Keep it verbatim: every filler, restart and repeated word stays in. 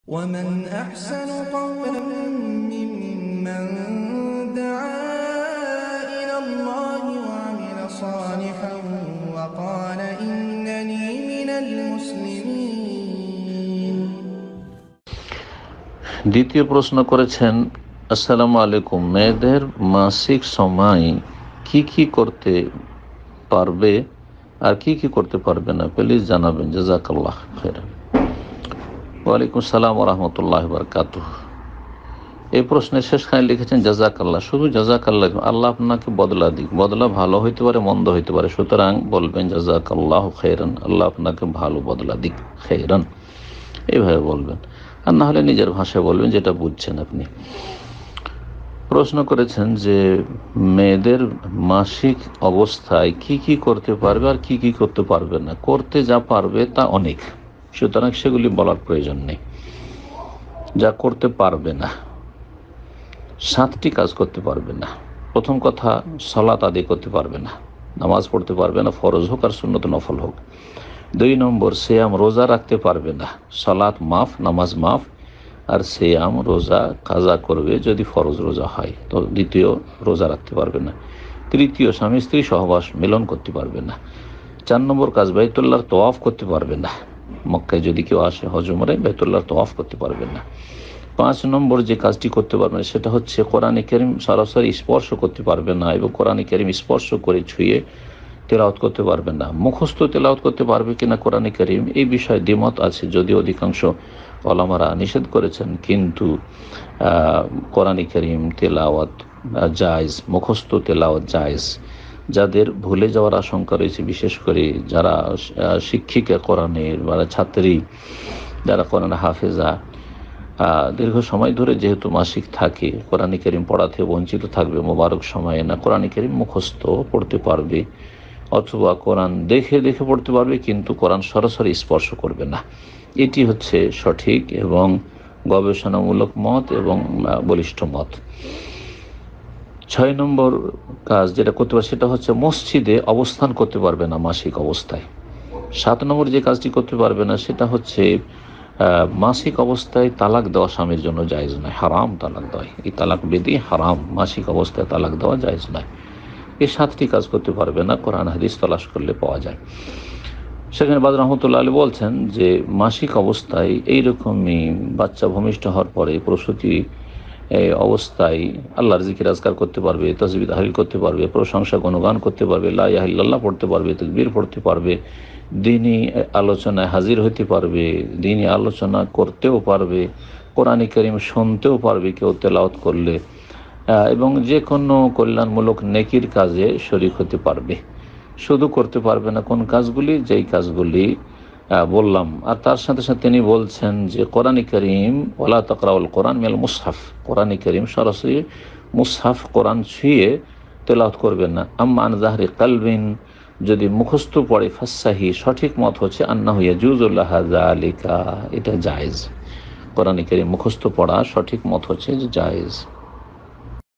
ومن أحسن قولا ممن دعا إلى الله وعمل صالحا وقال إنني من المسلمين। দ্বিতীয় প্রশ্ন করেছেন, আসসালামু আলাইকুম, মেয়েদের মাসিক সময় কি কি করতে পারবে আর কি কি করতে পারবে না, প্লিজ জানাবেন, জাযাকাল্লাহ খাইরান। ওয়ালাইকুম সালাম ওয়া রাহমাতুল্লাহি ওয়া বারাকাতুহু। এই প্রশ্নের শেষখানে লিখেছেন জাযাকাল্লাহ, শুধু জাযাকাল্লাহ, আল্লাহ আপনাকে বদলা দিক। বদলা ভালো হইতে পারে, মন্দ হইতে পারে, সুতরাং বলবেন জাযাকাল্লাহু খাইরান, আল্লাহ আপনাকে ভালো বদলা দিক, খাইরান, এইভাবে বলবেন। আর না হলে নিজের ভাষায় বলবেন যেটা বুঝছেন আপনি। প্রশ্ন করেছেন যে মেয়েদের মাসিক অবস্থায় কি কি করতে পারবে আর কি কি করতে পারবে না। করতে যা পারবে তা অনেক, সুতরাং সেগুলি বলার প্রয়োজন নেই। যা করতে পারবে না, সাতটি কাজ করতে পারবে না। প্রথম কথা, সালাত আদায় করতে পারবে না, নামাজ পড়তে পারবে না, ফরজ হোক আর সুন্নত নফল হোক। দুই নম্বর, সিয়াম রোজা রাখতে পারবে না, সালাত মাফ, নামাজ মাফ, আর সিয়াম রোজা কাজা করবে যদি ফরজ রোজা হয়, তো দ্বিতীয় রোজা রাখতে পারবে না। তৃতীয়, স্বামী স্ত্রী সহবাস মিলন করতে পারবে না। চার নম্বর কাজ, বাইতুল্লাহর তওয়াফ করতে পারবে না, মক্কায় যদি কেউ আসে হজ উমরায় বাইতুল্লাহর তওয়াফ করতে পারবে না। পাঁচ নম্বর যে কাজটি করতে পারবে না সেটা হচ্ছে কোরআনে কারীম সরাসরি স্পর্শ করতে পারবে না, এবং কোরআনে কারীম স্পর্শ করে ছুঁয়ে তেলাওয়াত করতে পারবে না। মুখস্থ তেলাওয়াত করতে পারবে কিনা কোরআনে কারীম, এই বিষয়ে দ্বিমত আছে, যদিও অধিকাংশ ওলামারা নিষেধ করেছেন, কিন্তু কোরআনে কারীম তেলাওয়াত জায়েজ, মুখস্থ তেলাওয়াত জায়েজ। যাদের ভুলে যাওয়ার আশঙ্কা রয়েছে, বিশেষ করে যারা শিক্ষিকা কোরআনের বা ছাত্রী, যারা কোরআন হাফেজা, দীর্ঘ সময় ধরে যেহেতু মাসিক থাকে, কোরআনে কারীম পড়াতে বঞ্চিত থাকবে মোবারক সময়ে, না কোরআনে কারীম মুখস্থ পড়তে পারবে, অথবা কোরআন দেখে দেখে পড়তে পারবে কিন্তু কোরআন সরাসরি স্পর্শ করবে না। এটি হচ্ছে সঠিক এবং গবেষণামূলক মত এবং বলিষ্ঠ মত। ছয় নম্বর কাজ যেটা করতে পারবে সেটা হচ্ছে মসজিদে অবস্থান করতে পারবে না মাসিক অবস্থায়। সাত নম্বর যে কাজটি করতে পারবে না সেটা হচ্ছে মাসিক অবস্থায় তালাক দেওয়া স্বামীর জন্য জায়েজ নয়, হারাম তালাক দেওয়া, এই তালাক বিধি হারাম, মাসিক অবস্থায় তালাক দেওয়া জায়েজ নয়। এই সাতটি কাজ করতে পারবে না, কোরআন হাদিস তলাশ করলে পাওয়া যায়। সেখানে বাদ রহমতুল্লাহ আলী বলছেন যে মাসিক অবস্থায় এইরকমই বাচ্চা ভূমিষ্ঠ হওয়ার পরে প্রসূতি অবস্থায় আল্লাহর জিকির আজকার করতে পারবে, তাসবিহ তাহলিল করতে পারবে, প্রশংসা গুণগান করতে পারবে, লা ইলাহা ইল্লাল্লাহ পড়তে পারবে, তাকবীর পড়তে পারবে, দ্বীনি আলোচনায় হাজির হতে পারবে, দ্বীনি আলোচনা করতেও পারবে, কোরআন কারীম শুনতেও পারবে কেউ তেলাওয়াত করলে, এবং যে কোনো কল্যাণমূলক নেকির কাজে শরীক হতে পারবে। শুধু করতে পারবে না কোন কাজগুলি, যেই কাজগুলি বললাম। আর তার সাথে সাথে তিনি বলছেন যে কোরআন কারীম ওয়ালা তাকরাউল কোরআন মিনাল মুসহাফ, কোরআন কারীম সরাসরি মুসহাফ কোরআন ছুঁয়ে তেলাওয়াত করবেন না। আম্মা আন যাহরি কালবিন, যদি মুখস্থ পড়ে, ফাসসাহি, সঠিক মত হচ্ছে আন্নাহু ইয়াজুজু লাহা যালিকা, এটা জায়েজ। কোরআন কারীম মুখস্থ পড়া সঠিক মত হচ্ছে যে জায়েজ।